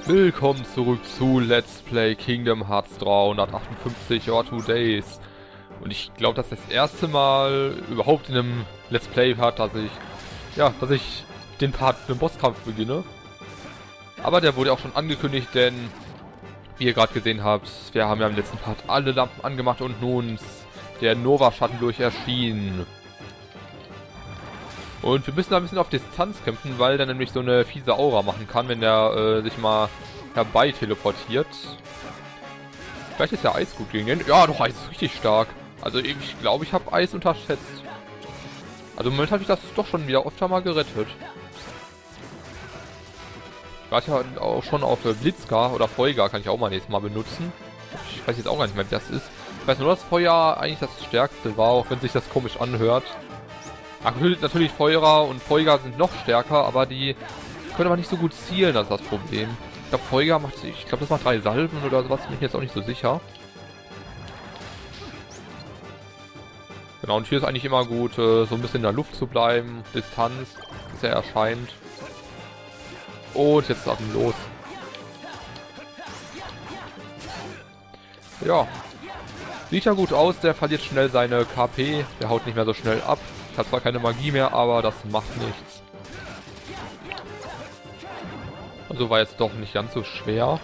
Willkommen zurück zu Let's Play Kingdom Hearts 358 or 2 Days. Und ich glaube, das ist das erste Mal überhaupt in einem Let's Play Part, dass ich den Part mit dem Bosskampf beginne. Aber der wurde auch schon angekündigt, denn wie ihr gerade gesehen habt, wir haben ja im letzten Part alle Lampen angemacht und nun ist der Nova-Schatten durch erschienen. Und wir müssen da ein bisschen auf Distanz kämpfen, weil der nämlich so eine fiese Aura machen kann, wenn der sich mal herbei teleportiert. Vielleicht ist ja Eis gut gegen den. Ja, doch, Eis ist richtig stark. Also ich glaube, ich habe Eis unterschätzt. Also im Moment habe ich das doch schon wieder öfter mal gerettet. Ich weiß ja auch schon auf Blitzgar oder Feuer kann ich auch mal nächstes Mal benutzen. Ich weiß jetzt auch gar nicht mehr, wie das ist. Ich weiß nur, dass Feuer eigentlich das stärkste war, auch wenn sich das komisch anhört. Natürlich Feuerer und Feuer sind noch stärker, aber die können aber nicht so gut zielen, das ist das Problem. Ich glaube, Feuer macht, das macht 3 Salben oder sowas, bin ich jetzt auch nicht so sicher. Genau, und hier ist eigentlich immer gut, so ein bisschen in der Luft zu bleiben, Distanz, bis er erscheint. Und jetzt ab los. Ja. Sieht ja gut aus, der verliert schnell seine KP, der haut nicht mehr so schnell ab. Ich habe zwar keine Magie mehr, aber das macht nichts. Also war jetzt doch nicht ganz so schwer.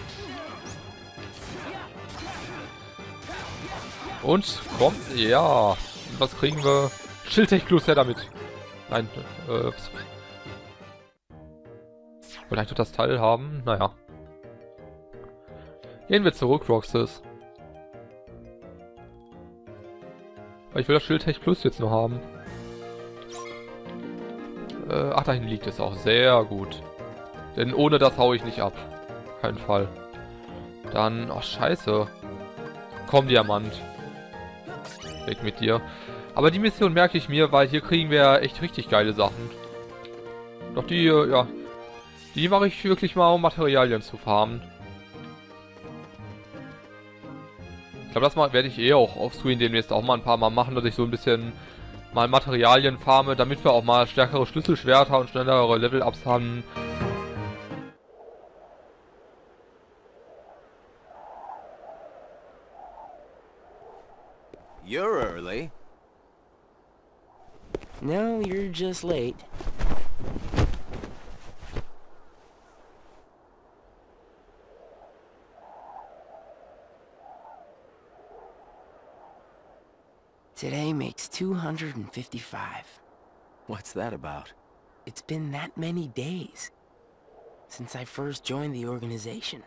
Und kommt, ja. Und was kriegen wir? Schildtech plus her damit. Nein, vielleicht wird das Teil haben. Naja. Gehen wir zurück, Roxas. Weil ich will das Schildtech Plus jetzt nur haben. Ach, dahin liegt es auch. Sehr gut. Denn ohne das haue ich nicht ab. Kein Fall. Dann... Ach, scheiße. Komm, Diamant. Weg mit dir. Aber die Mission merke ich mir, weil hier kriegen wir echt richtig geile Sachen. Doch die, ja... Die mache ich wirklich mal, um Materialien zu farmen. Ich glaube, das werde ich eh auch offscreen demnächst auch mal ein paar Mal machen, dass ich so ein bisschen mal Materialien farme, damit wir auch mal stärkere Schlüsselschwerter und schnellere Level-Ups haben. You're early. No, you're just late. Today makes 255. What's that about? It's been that many days since I first joined the organization.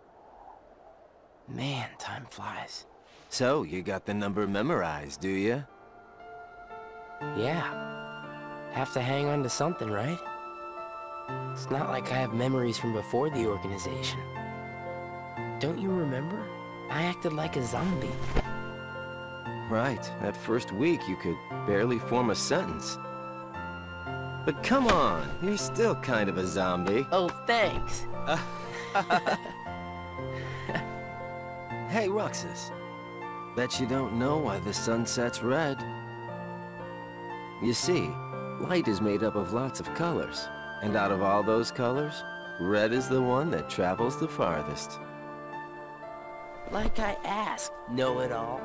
Man, time flies. So, you got the number memorized, do you? Yeah. Have to hang on to something, right? It's not like I have memories from before the organization. Don't you remember? I acted like a zombie. Right, that first week you could barely form a sentence. But come on, you're still kind of a zombie. Oh, thanks. Hey, Roxas. Bet you don't know why the sun sets red. You see, light is made up of lots of colors. And out of all those colors, red is the one that travels the farthest. Like I asked, know-it-all.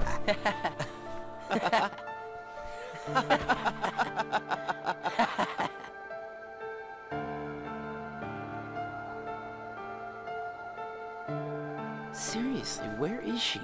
Seriously, where is she?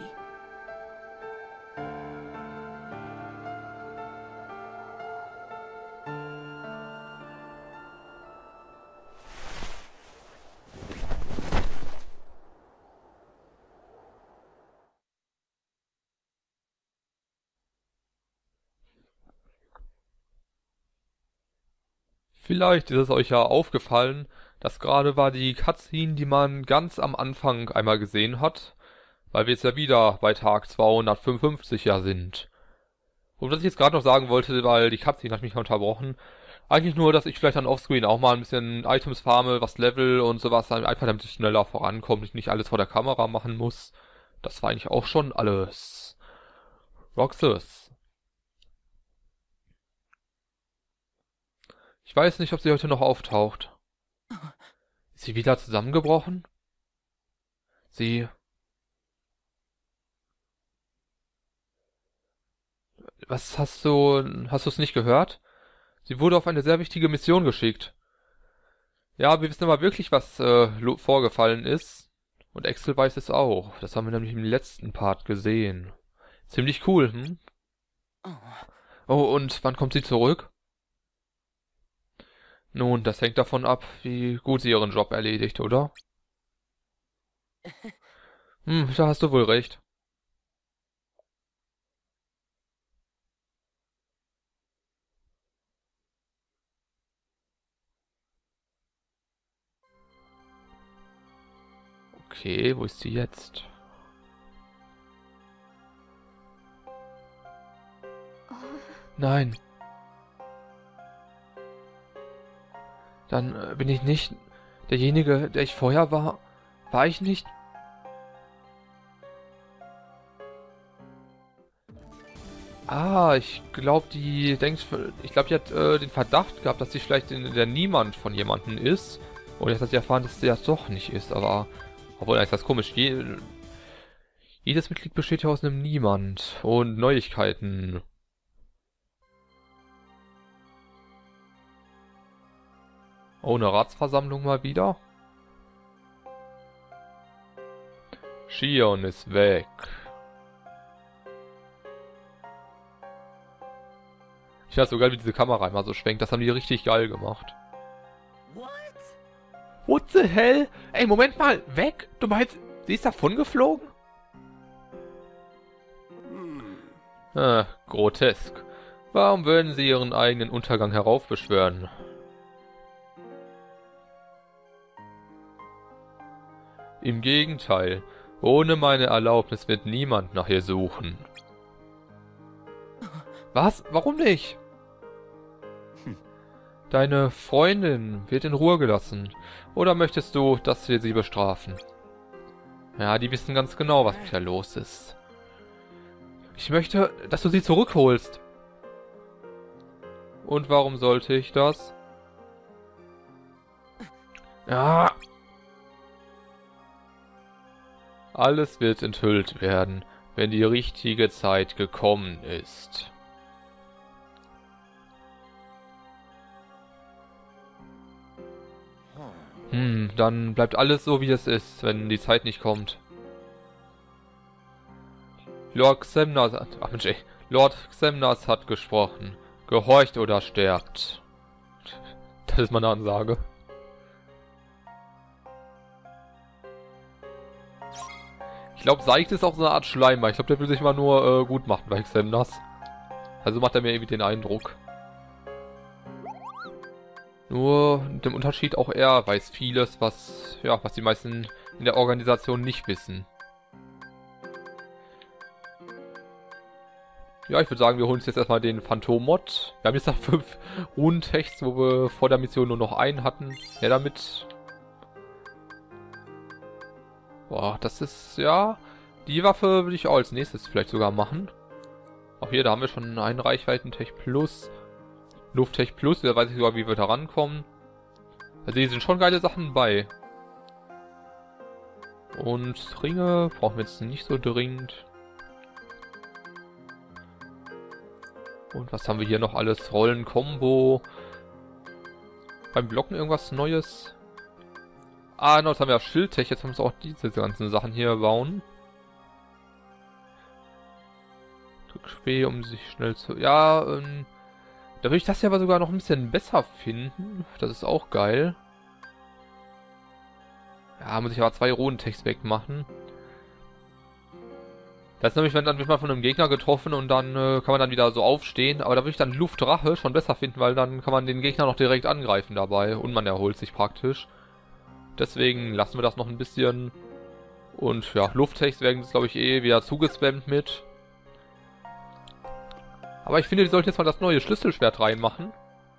Vielleicht ist es euch ja aufgefallen, das gerade war die Cutscene, die man ganz am Anfang einmal gesehen hat, weil wir jetzt ja wieder bei Tag 255 ja sind. Und was ich jetzt gerade noch sagen wollte, weil die Cutscene hat mich unterbrochen, eigentlich nur, dass ich vielleicht dann offscreen auch mal ein bisschen Items farme, was Level und sowas, einfach damit es schneller vorankommt, ich nicht alles vor der Kamera machen muss. Das war eigentlich auch schon alles. Roxas. Ich weiß nicht, ob sie heute noch auftaucht. sie wieder zusammengebrochen? Sie... Was hast du... Hast du es nicht gehört? Sie wurde auf eine sehr wichtige Mission geschickt. Ja, wir wissen aber wirklich, was vorgefallen ist. Und Axel weiß es auch. Das haben wir nämlich im letzten Part gesehen. Ziemlich cool, hm? Oh, und wann kommt sie zurück? Nun, das hängt davon ab, wie gut sie ihren Job erledigt, oder? Da hast du wohl recht. Okay, wo ist sie jetzt? Nein. Dann bin ich nicht derjenige, der ich vorher war. War ich nicht? Ah, ich glaube, die denkt... Ich glaube, die hat den Verdacht gehabt, dass sie vielleicht der Niemand von jemandem ist. Und jetzt hat sie erfahren, dass sie das doch nicht ist, aber... Obwohl, ist das komisch. Jedes Mitglied besteht ja aus einem Niemand. Und Neuigkeiten. Oh, eine Ratsversammlung mal wieder. Shion ist weg. Ich weiß so geil, wie diese Kamera immer so schwenkt. Das haben die richtig geil gemacht. What the hell? Ey, Moment mal. Weg? Du meinst, sie ist davon geflogen? Grotesk. Warum würden sie ihren eigenen Untergang heraufbeschwören? Im Gegenteil. Ohne meine Erlaubnis wird niemand nach ihr suchen. Was? Warum nicht? Deine Freundin wird in Ruhe gelassen. Oder möchtest du, dass wir sie bestrafen? Ja, die wissen ganz genau, was mit ihr los ist. Ich möchte, dass du sie zurückholst. Und warum sollte ich das? Ja. Alles wird enthüllt werden, wenn die richtige Zeit gekommen ist. Dann bleibt alles so, wie es ist, wenn die Zeit nicht kommt. Lord Xemnas hat gesprochen. Gehorcht oder sterbt. Das ist meine Ansage. Ich glaube, Seicht ist auch so eine Art Schleimer. Ich glaube, der will sich mal nur gut machen bei Xemnas. Also macht er mir irgendwie den Eindruck. Nur mit dem Unterschied, auch er weiß vieles, was die meisten in der Organisation nicht wissen. Ja, ich würde sagen, wir holen uns jetzt erstmal den Phantom-Mod. Wir haben jetzt noch 5 Runentechs, wo wir vor der Mission nur noch einen hatten. Ja, damit... Boah, das ist, ja... Die Waffe würde ich auch als nächstes vielleicht sogar machen. Auch hier, da haben wir schon einen Reichweiten-Tech Plus. Lufttech Plus, da weiß ich sogar, wie wir da rankommen. Also hier sind schon geile Sachen bei. Und Ringe brauchen wir jetzt nicht so dringend. Und was haben wir hier noch alles? Rollen-Kombo. Beim Blocken irgendwas Neues. Ah, genau, jetzt haben wir ja Schildtech. Jetzt müssen wir auch diese ganzen Sachen hier bauen. Drück Späh, um sich schnell zu... Ja, da würde ich das ja aber sogar noch ein bisschen besser finden. Das ist auch geil. Ja, muss ich aber 2 Runentechs wegmachen. Das ist nämlich, dann wird man von einem Gegner getroffen und dann kann man dann wieder so aufstehen. Aber da würde ich dann Luftrache schon besser finden, weil dann kann man den Gegner noch direkt angreifen dabei. Und man erholt sich praktisch. Deswegen lassen wir das noch ein bisschen. Und ja, Lufttechs werden jetzt, glaube ich, eh wieder zugespammt mit. Aber ich finde, die sollten jetzt mal das neue Schlüsselschwert reinmachen.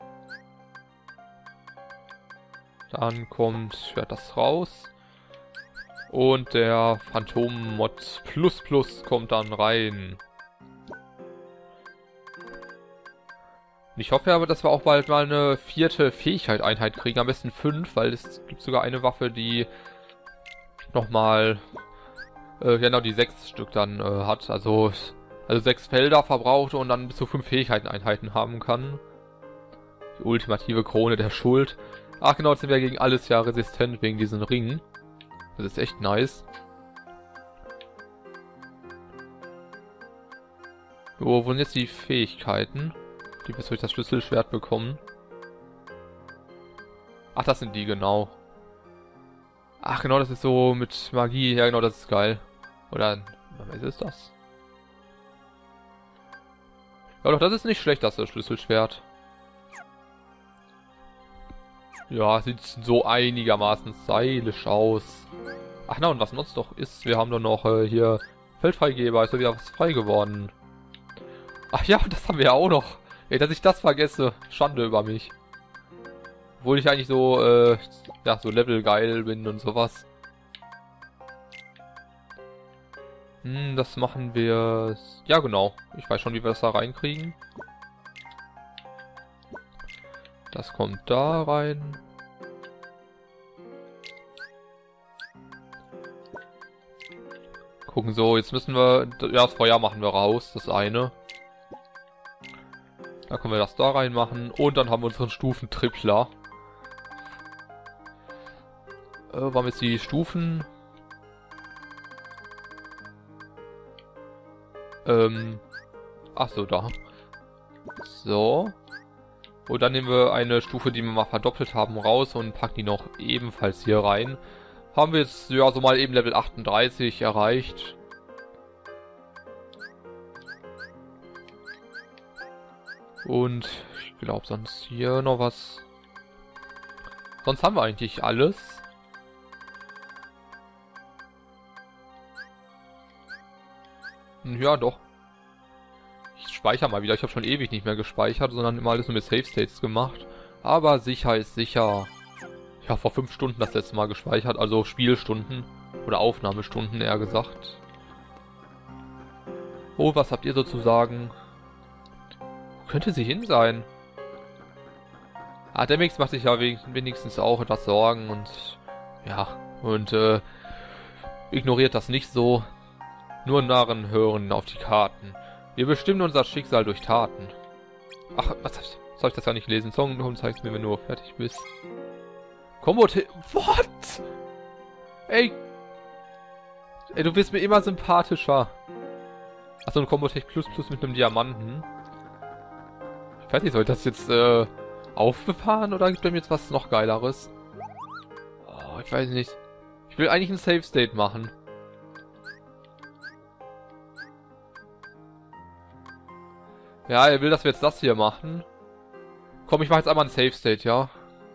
Dann kommt das raus. Und der Phantom-Mod Plus kommt dann rein. Und ich hoffe aber, dass wir auch bald mal eine 4. Fähigkeit-Einheit kriegen. Am besten 5, weil es gibt sogar eine Waffe, die nochmal, genau, die 6 Stück dann hat. Also 6 Felder verbraucht und dann bis zu 5 Fähigkeiten-Einheiten haben kann. Die ultimative Krone der Schuld. Ach genau, jetzt sind wir gegen alles ja resistent wegen diesen Ringen. Das ist echt nice. Wo sind jetzt die Fähigkeiten, die wir durch das Schlüsselschwert bekommen? Ach, das sind die, genau. Ach genau, das ist so mit Magie. Ja genau, das ist geil. Oder, was ist das? Ja doch, das ist nicht schlecht, das Schlüsselschwert. Ja, sieht so einigermaßen stylisch aus. Ach na, und was sonst noch ist, wir haben doch noch hier Feldfreigeber, ist ja wieder was frei geworden. Ach ja, das haben wir ja auch noch. Ey, dass ich das vergesse. Schande über mich. Obwohl ich eigentlich so, ja, so levelgeil bin und sowas. Das machen wir... Ja, genau. Ich weiß schon, wie wir das da reinkriegen. Das kommt da rein. Gucken so, jetzt müssen wir... Ja, das Feuer machen wir raus, das eine. Da können wir das da reinmachen. Und dann haben wir unseren Stufentripler. Warum jetzt die Stufen? Ach so, da. So. Und dann nehmen wir eine Stufe, die wir mal verdoppelt haben, raus und packen die noch ebenfalls hier rein. Haben wir jetzt, ja, so mal eben Level 38 erreicht. Und ich glaube sonst hier noch was. Sonst haben wir eigentlich alles. Ja, doch. Ich speichere mal wieder. Ich habe schon ewig nicht mehr gespeichert, sondern immer alles nur mit Save States gemacht. Aber sicher ist sicher. Ich habe vor 5 Stunden das letzte Mal gespeichert, also Spielstunden. Oder Aufnahmestunden, eher gesagt. Oh, was habt ihr so zu sagen? Wo könnte sie hin sein? Ah, Demix macht sich ja wenigstens auch etwas Sorgen und... Ja, und ignoriert das nicht so. Nur Narren hören auf die Karten. Wir bestimmen unser Schicksal durch Taten. Ach, was soll ich das ja nicht lesen? Song, warum zeigst du mir, wenn du fertig bist? What? Ey, du bist mir immer sympathischer. Achso, ein Combotech Plus Plus mit einem Diamanten. Ich weiß nicht, soll ich das jetzt aufbefahren oder gibt er mir jetzt was noch Geileres? Oh, ich weiß nicht. Ich will eigentlich ein Save State machen. Ja, er will, dass wir jetzt das hier machen. Komm, ich mache jetzt einmal ein Save State, ja.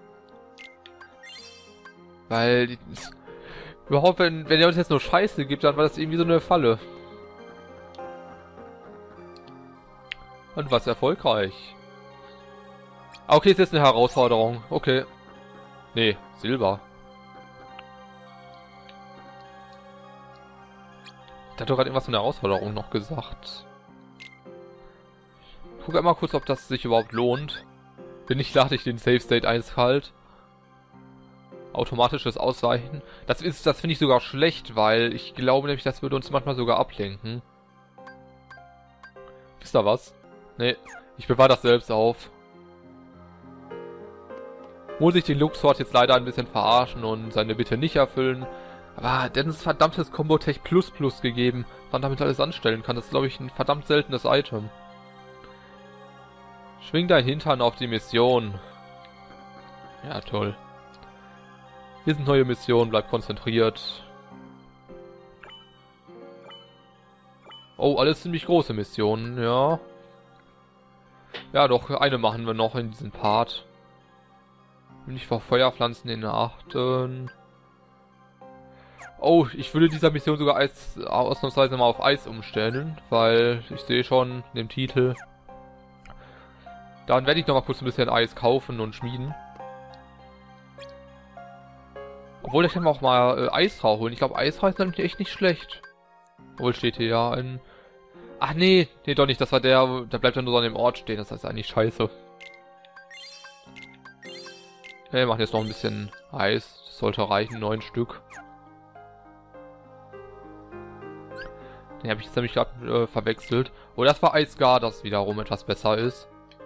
Weil... Überhaupt, wenn er uns jetzt nur Scheiße gibt, dann war das irgendwie so eine Falle. Und was erfolgreich. Ah, okay, ist jetzt eine Herausforderung. Okay. Nee, Silber. Der hat doch gerade irgendwas von der Herausforderung noch gesagt. Guck einmal kurz, ob das sich überhaupt lohnt. Wenn nicht, lade ich den Save State eiskalt. Automatisches Ausweichen. Das finde ich sogar schlecht, weil ich glaube nämlich, das würde uns manchmal sogar ablenken. Ist da was? Nee, ich bewahre das selbst auf. Muss ich den Luxort jetzt leider ein bisschen verarschen und seine Bitte nicht erfüllen. Aber der hat uns verdammtes Combotech Plus Plus gegeben, was man damit alles anstellen kann. Das ist, glaube ich, ein verdammt seltenes Item. Schwing dein Hintern auf die Mission. Ja, toll. Hier sind neue Missionen, bleib konzentriert. Oh, alles ziemlich große Missionen, ja. Ja, doch, eine machen wir noch in diesem Part. Nicht vor Feuerpflanzen in der 8. Oh, ich würde dieser Mission sogar ausnahmsweise mal auf Eis umstellen, weil ich sehe schon in dem Titel. Dann werde ich noch mal kurz ein bisschen Eis kaufen und schmieden. Obwohl, ich kann mir auch mal Eisrauch holen. Ich glaube, Eisrauch ist nämlich echt nicht schlecht. Obwohl, steht hier ja ein... Ach nee, nee doch nicht, das war der bleibt ja nur so an dem Ort stehen, das heißt eigentlich scheiße. Wir machen jetzt noch ein bisschen Eis. Das sollte reichen, 9 Stück. Den habe ich jetzt nämlich gerade verwechselt. Oh, das war Eisgar, das wiederum etwas besser ist.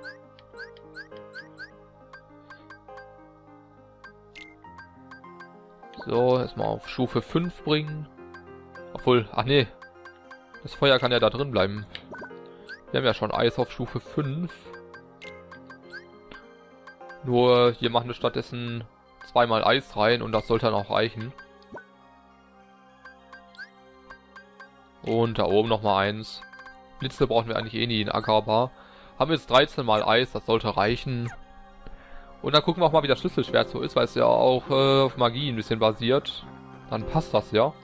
So, erstmal auf Stufe 5 bringen. Obwohl, ach nee. Das Feuer kann ja da drin bleiben. Wir haben ja schon Eis auf Stufe 5. Nur hier machen wir stattdessen zweimal Eis rein und das sollte dann auch reichen. Und da oben nochmal eins. Blitze brauchen wir eigentlich eh nie in Agrabah. Haben wir jetzt 13 mal Eis, das sollte reichen. Und dann gucken wir auch mal, wie das Schlüsselschwert so ist, weil es ja auch auf Magie ein bisschen basiert. Dann passt das ja.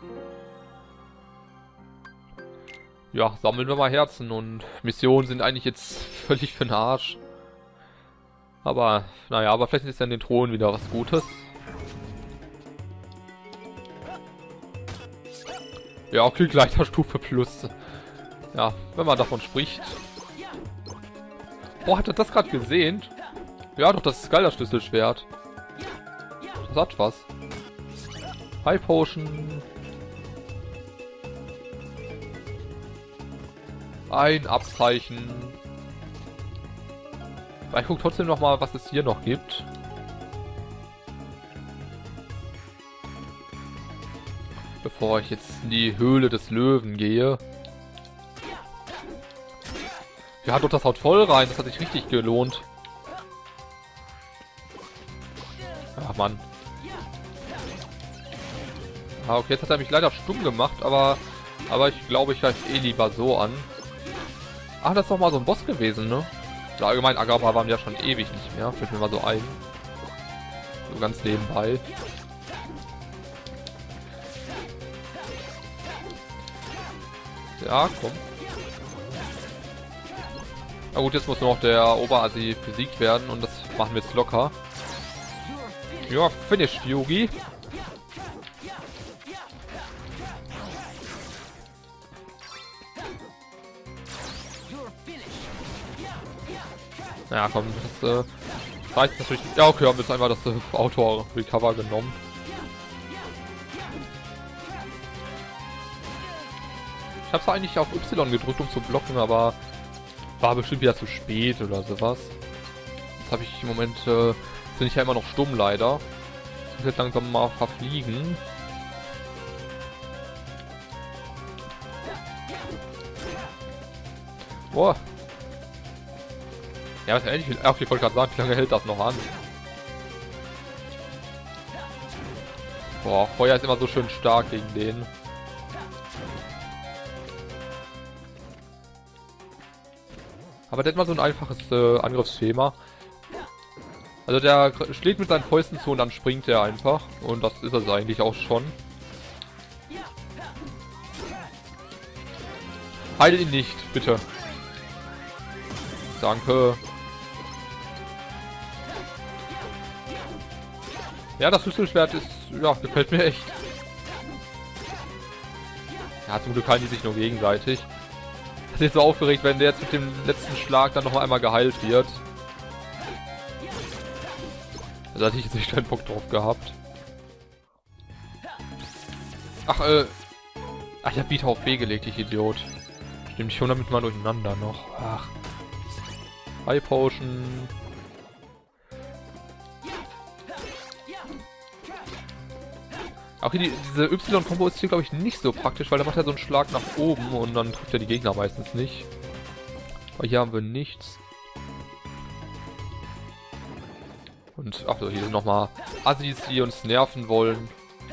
Ja, sammeln wir mal Herzen und Missionen sind eigentlich jetzt völlig für den Arsch. Aber, naja, aber vielleicht ist ja in den Thronen wieder was Gutes. Ja, okay, Gleiterstufe plus. Ja, wenn man davon spricht. Oh, hat er das gerade gesehen? Ja, doch, das ist geil, das Schlüsselschwert. Das hat was. High Potion. Ein Abzeichen. Aber ich gucke trotzdem noch mal, was es hier noch gibt. Bevor ich jetzt in die Höhle des Löwen gehe. Ja, doch, das haut voll rein. Das hat sich richtig gelohnt. Ach, Mann. Ah, okay, jetzt hat er mich leider stumm gemacht, aber ich glaube, ich greife eh lieber so an. Ach, das ist doch mal so ein Boss gewesen, ne? Ja, allgemein, Agrabah waren wir ja schon ewig nicht mehr. Fällt mir mal so ein. So ganz nebenbei. Ja, komm. Na gut, jetzt muss nur noch der Oberasi besiegt werden und das machen wir jetzt locker. Ja, finished, Yugi. Ja, komm, das reicht natürlich. Ja, okay, haben wir jetzt einfach das Auto-Recover genommen. Ich hab's eigentlich auf Y gedrückt, um zu blocken, aber war bestimmt wieder zu spät oder sowas. Jetzt habe ich im Moment, bin ich ja immer noch stumm leider. Ich muss jetzt langsam mal verfliegen. Boah. Ja, was ähnlich. Ach, ich wollte gerade sagen, wie lange hält das noch an? Boah, Feuer ist immer so schön stark gegen den. Aber der hat mal so ein einfaches Angriffsschema. Also der schlägt mit seinen Fäusten zu und dann springt er einfach. Und das ist es eigentlich auch schon. Heil ihn nicht, bitte. Danke. Ja, das Schlüsselschwert ist, ja, gefällt mir echt. Ja, zum Glück heilen die sich nur gegenseitig. Das ist jetzt so aufgeregt, wenn der jetzt mit dem letzten Schlag dann noch einmal geheilt wird. Da hatte ich jetzt nicht keinen Bock drauf gehabt. Ach, ach, ich hab Beta auf B gelegt, ich Idiot. Stimmt, ich hole damit mal durcheinander noch. Ach. High Potion. Auch hier diese Y-Kombo ist hier, glaube ich, nicht so praktisch, weil da macht er so einen Schlag nach oben und dann trifft er die Gegner meistens nicht. Aber hier haben wir nichts. Und, ach so, hier sind nochmal Assis, die uns nerven wollen.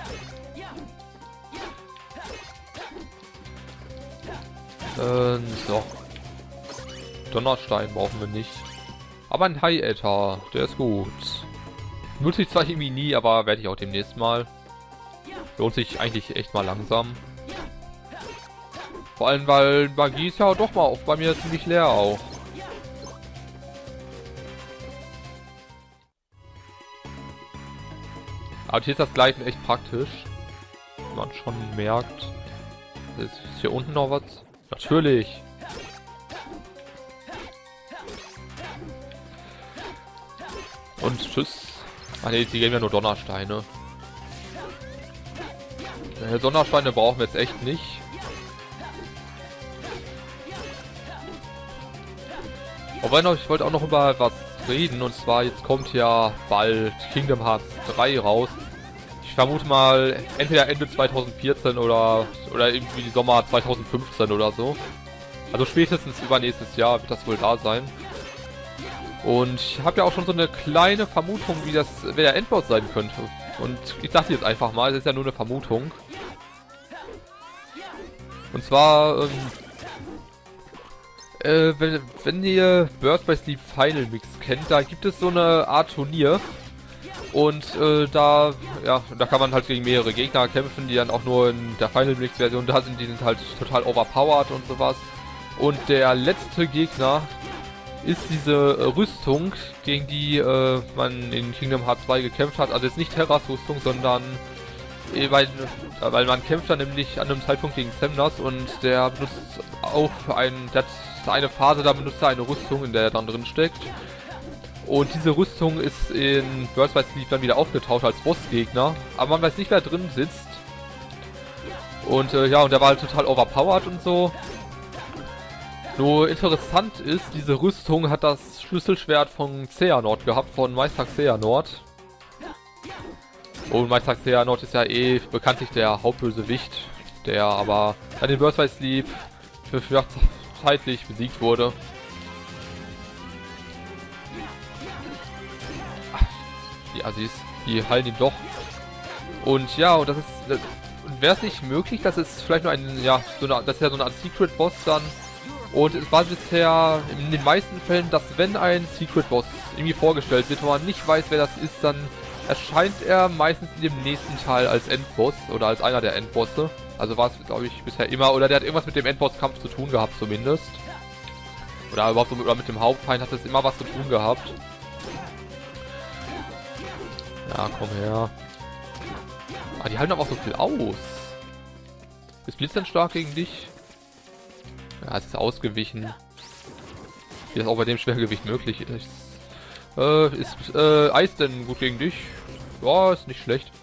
So. Donnerstein brauchen wir nicht. Aber ein High Ether, der ist gut. Nutze ich zwar irgendwie nie, aber werde ich auch demnächst mal. Lohnt sich eigentlich echt mal langsam. Vor allem, weil Magie ist ja doch mal oft bei mir ziemlich leer auch. Aber hier ist das Gleiten echt praktisch. Wie man schon merkt. Ist hier unten noch was? Natürlich. Und tschüss. Ah ne, die geben ja nur Donnersteine. Donnersteine brauchen wir jetzt echt nicht. Aber ich wollte auch noch über was reden, und zwar jetzt kommt ja bald Kingdom Hearts 3 raus. Ich vermute mal entweder Ende 2014 oder irgendwie Sommer 2015 oder so. Also spätestens übernächstes Jahr wird das wohl da sein. Und ich habe ja auch schon so eine kleine Vermutung, wer der Endboss sein könnte. Und ich dachte jetzt einfach mal, es ist ja nur eine Vermutung. Und zwar, wenn ihr Birth by Sleep Final Mix kennt, da gibt es so eine Art Turnier. Und da kann man halt gegen mehrere Gegner kämpfen, die dann auch nur in der Final Mix Version da sind. Die sind halt total overpowered und sowas. Und der letzte Gegner ist diese Rüstung, gegen die man in Kingdom Hearts 2 gekämpft hat. Also jetzt nicht Terras Rüstung, sondern weil man kämpft dann nämlich an einem Zeitpunkt gegen Xemnas, und der benutzt auch eine Phase, da benutzt er eine Rüstung, in der er dann drin steckt. Und diese Rüstung ist in Birth by Sleep dann wieder aufgetaucht als Bossgegner, aber man weiß nicht, wer drin sitzt. Und ja, und der war halt total overpowered und so. Nur interessant ist, diese Rüstung hat das Schlüsselschwert von Xehanort gehabt, von Meister Xehanort. Und Meister Xehanort ist ja eh bekanntlich der Hauptbösewicht, der aber an den Birth by Sleep für zeitlich besiegt wurde. Ach, die Assis, die heilen ihn doch. Und ja, und das ist, wäre es nicht möglich, dass es vielleicht nur ein, ja, das ist ja so eine Art Secret Boss dann. Und es war bisher in den meisten Fällen, dass wenn ein Secret Boss irgendwie vorgestellt wird, wo man nicht weiß, wer das ist, dann erscheint er meistens in dem nächsten Teil als Endboss oder als einer der Endbosse. Also war es, glaube ich, bisher immer, oder der hat irgendwas mit dem Endbosskampf zu tun gehabt zumindest. Oder überhaupt so mit dem Hauptfeind hat es immer was zu tun gehabt. Ja, komm her. Ah, die halten aber auch so viel aus. Ist Blitz denn stark gegen dich? Ja, es ist ausgewichen. Wie das auch bei dem Schwergewicht möglich ist. Ist Eis denn gut gegen dich? Ja, ist nicht schlecht.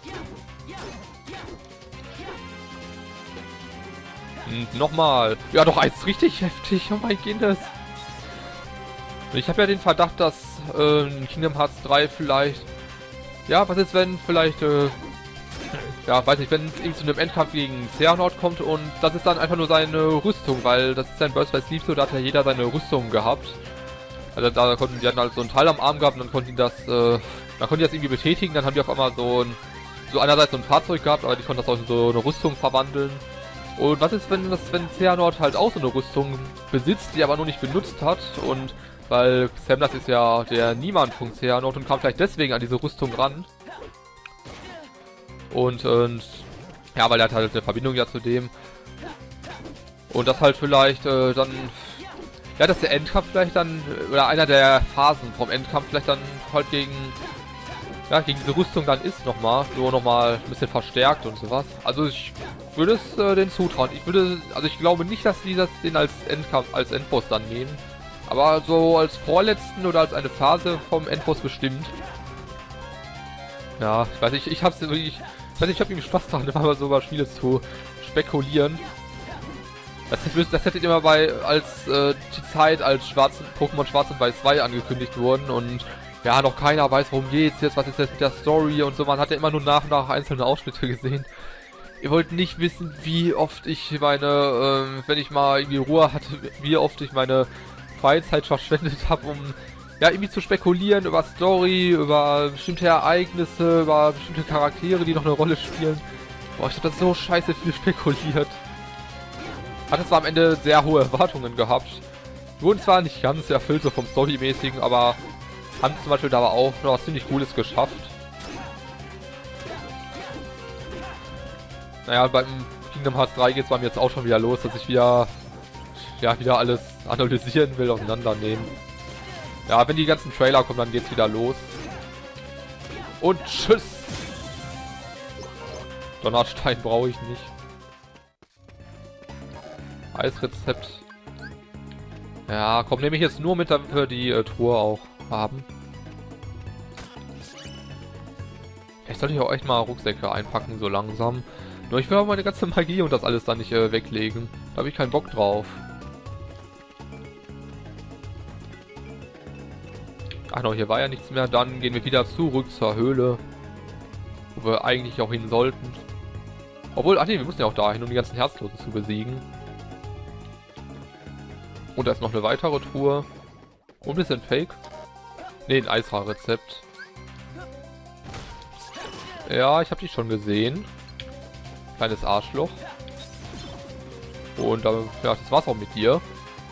Und nochmal. Ja, doch, Eis ist richtig heftig. Oh mein Gott. Ich habe ja den Verdacht, dass in Kingdom Hearts 3 vielleicht... Ja, was ist, wenn vielleicht... ja, weiß nicht, wenn es eben zu einem Endkampf gegen Xehanort kommt und das ist dann einfach nur seine Rüstung, weil das ist ein Birth by Sleep so, da hat ja jeder seine Rüstung gehabt. Also da konnten die dann halt so ein Teil am Arm gehabt und dann konnten die das, irgendwie betätigen, dann haben die auf einmal so einerseits so ein Fahrzeug gehabt, aber die konnten das auch in so eine Rüstung verwandeln. Und was ist, wenn Xehanort halt auch so eine Rüstung besitzt, die er aber nur nicht benutzt hat, und weil Xemnas ist ja der Niemand von Xehanort und kam vielleicht deswegen an diese Rüstung ran. Und ja, weil er hat halt eine Verbindung ja zu dem. Und das halt vielleicht dann... Ja, dass der Endkampf vielleicht dann... Oder einer der Phasen vom Endkampf vielleicht dann halt gegen diese Rüstung dann ist nochmal. Nur nochmal ein bisschen verstärkt und sowas. Also ich würde es denen zutrauen. Ich glaube nicht, dass die den als Endkampf, als Endboss dann nehmen. Aber so als vorletzten oder als eine Phase vom Endboss bestimmt. Ja, ich weiß nicht, ich habe irgendwie Spaß daran, immer so über Spiele zu spekulieren. Das hätte immer als die Zeit als Pokémon Schwarz und Weiß 2 angekündigt wurden und ja, noch keiner weiß, worum geht's jetzt, was ist jetzt mit der Story und so. Man hat ja immer nur nach und nach einzelne Ausschnitte gesehen. Ihr wollt nicht wissen, wie oft ich meine, wenn ich mal irgendwie Ruhe hatte, wie oft ich meine Freizeit verschwendet habe, um ja, irgendwie zu spekulieren über Story, über bestimmte Ereignisse, über bestimmte Charaktere, die noch eine Rolle spielen. Boah, ich hab das so scheiße viel spekuliert. Hat zwar am Ende sehr hohe Erwartungen gehabt. Die wurden zwar nicht ganz erfüllt, so vom Storymäßigen, aber haben zum Beispiel da aber auch noch was ziemlich Cooles geschafft. Naja, beim Kingdom Hearts 3 geht es bei mir jetzt auch schon wieder los, dass ich wieder alles analysieren will, auseinandernehmen. Ja, wenn die ganzen Trailer kommen, dann geht's wieder los. Und tschüss! Donnerstein brauche ich nicht. Eisrezept. Ja, komm, nehme ich jetzt nur mit, damit wir die Truhe auch haben. Ich sollte hier auch echt mal Rucksäcke einpacken, so langsam. Nur ich will auch meine ganze Magie und das alles dann nicht weglegen. Da habe ich keinen Bock drauf. Ach no, hier war ja nichts mehr. Dann gehen wir wieder zurück zur Höhle. Wo wir eigentlich auch hin sollten. Obwohl, ach nee, wir mussten ja auch dahin, um die ganzen Herzlosen zu besiegen. Und da ist noch eine weitere Truhe. Und ein bisschen Fake. Ne, ein Eishaarrezept. Ja, ich habe dich schon gesehen. Kleines Arschloch. Und ja, das war's auch mit dir.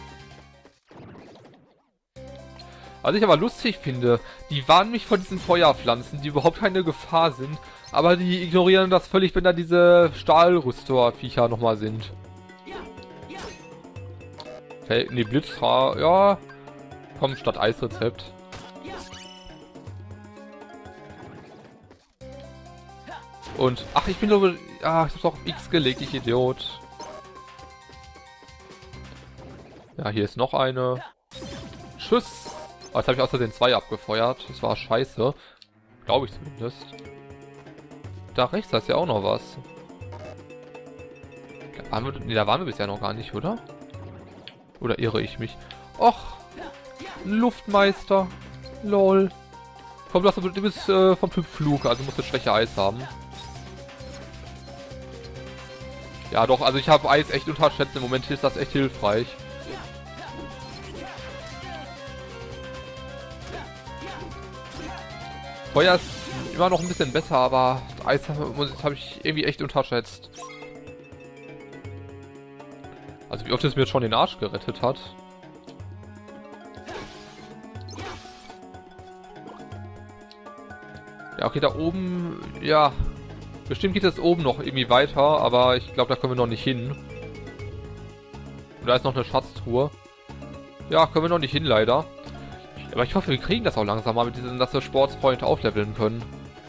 Was ich aber lustig finde, die warnen mich vor diesen Feuerpflanzen, die überhaupt keine Gefahr sind. Aber die ignorieren das völlig, wenn da diese Stahlrüstor-Viecher nochmal sind. Ne, Blitzhaar, ja. Komm, statt Eisrezept. Und, ach, ich bin nur, ich hab's auf X gelegt, ich Idiot. Ja, hier ist noch eine. Tschüss. Oh, jetzt habe ich außerdem 2 abgefeuert. Das war scheiße. Glaube ich zumindest. Da rechts, da ist ja auch noch was. Da waren wir bisher noch gar nicht, oder? Oder irre ich mich? Och, ein Luftmeister. Lol. Komm, du bist vom Typ Flug, also musst du Schwäche Eis haben. Ja doch, also ich habe Eis echt unterschätzt. Im Moment ist das echt hilfreich. Feuer ist immer noch ein bisschen besser, aber Eis habe ich irgendwie echt unterschätzt. Also wie oft es mir schon den Arsch gerettet hat. Ja, okay, da oben, ja. Bestimmt geht es oben noch irgendwie weiter, aber ich glaube, da können wir noch nicht hin. Und da ist noch eine Schatztruhe. Ja, können wir noch nicht hin, leider. Aber ich hoffe, wir kriegen das auch langsam mal mit diesem, dass wir Sportspoint aufleveln können.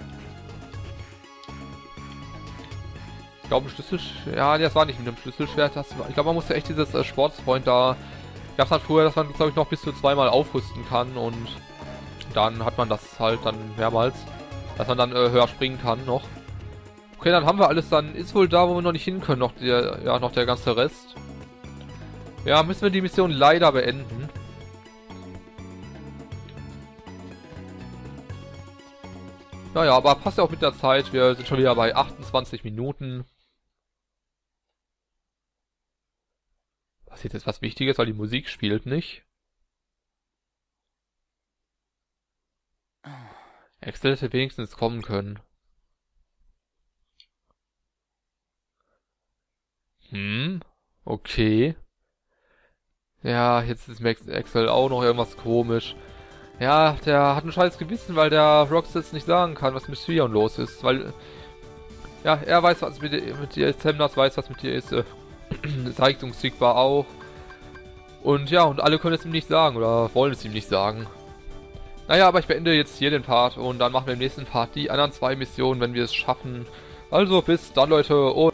Ich glaube, ein Schlüsselschwert... Ja, das war nicht mit dem Schlüsselschwert. Ich glaube, man musste echt dieses Sportspoint da... Gab es halt früher, dass man, glaube ich, noch bis zu 2-mal aufrüsten kann und dann hat man das halt dann mehrmals, dass man dann höher springen kann noch. Okay, dann haben wir alles, dann ist wohl da, wo wir noch nicht hin können, noch der ganze Rest. Ja, müssen wir die Mission leider beenden. Naja, aber passt ja auch mit der Zeit. Wir sind schon wieder bei 28 Minuten. Passiert jetzt was Wichtiges, weil die Musik spielt nicht. Axel hätte wenigstens kommen können. Okay. Ja, jetzt ist Axel auch noch irgendwas komisch. Ja, der hat ein scheiß Gewissen, weil der Roxas nicht sagen kann, was mit Sion los ist. Weil, ja, er weiß, was mit dir ist, Semnas weiß, was mit dir ist. Zeigungssigbar auch. Und ja, und alle können es ihm nicht sagen oder wollen es ihm nicht sagen. Naja, aber ich beende jetzt hier den Part und dann machen wir im nächsten Part die anderen 2 Missionen, wenn wir es schaffen. Also bis dann, Leute, und